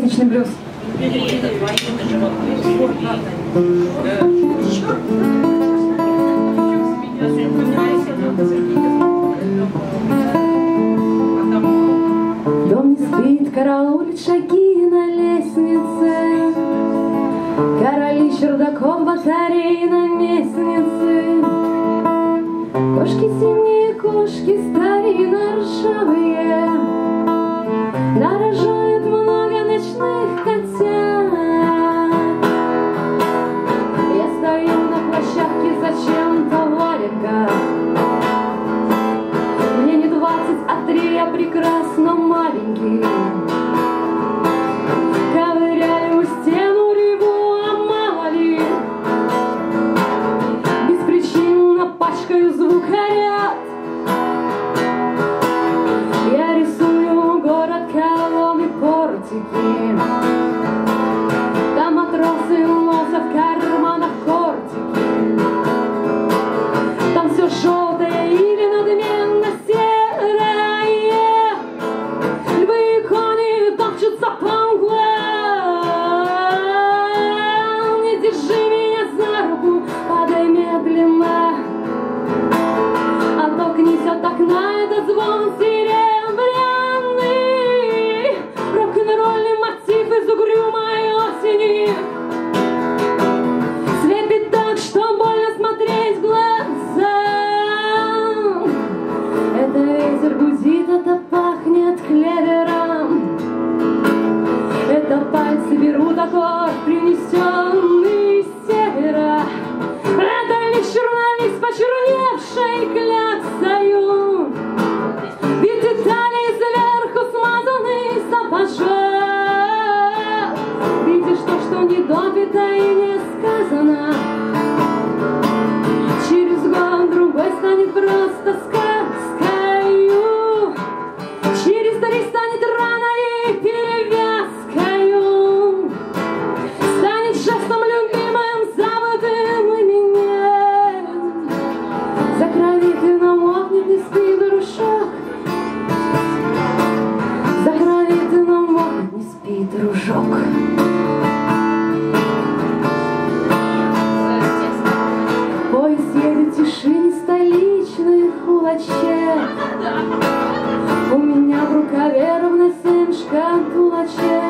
Отличный блюз. Дом не спит, караулит шаги на лестнице, короли чердаков, батареи на местнице. Кошки синие, кошки старинно ржавые, нарожают много ночных котят. Я стою на площадке зачем-то в валенках. Мне не 20, а 3, я прекрасно маленький. Ковыряю стену, реву, а мало ли. Беспричинно пачкаю звукоряд. Я рисую город, колонны, портики. Там матросы носят в карманах кортики. Там все желтое или надменно серое. Львы и кони топчутся по углам. Не держи меня за руку, падай медленно. Оттолкнись от окна, этот звон серебряный. Рок-н-ролльный мотив из угрюмой осени. Слепит так, что больно смотреть в глаза. Это ветер гудит, это пахнет клевером. Это пальцы берут аккорд, принесенный с севера. Это лишь журналист, почерневший кляксою. Ведь детали сверху смазаны сапожом. Видишь то, что не допито и не сказано. Через год другой станет просто сказкою. Через 3 станет раной и перевязкою. Станет жестом любимым, забытым именем. За крови ты намокнет и спит дружок. За крови ты намокнет, не спит дружок. Поезд едет в тишине столичных улочек. У меня в рукаве ровно 7 шкатулочек.